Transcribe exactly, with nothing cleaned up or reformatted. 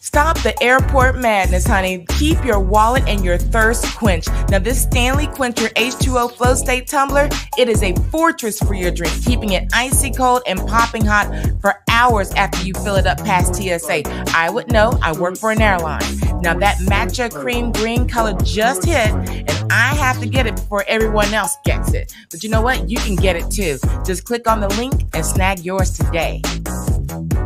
Stop the airport madness, honey. Keep your wallet and your thirst quenched. Now, this Stanley Quencher H two O FlowState tumbler, it is a fortress for your drink, keeping it icy cold and popping hot for hours after you fill it up past T S A. I would know. I work for an airline. Now, that matcha cream green color just hit, and I have to get it before everyone else gets it. But you know what? You can get it too. Just click on the link and snag yours today.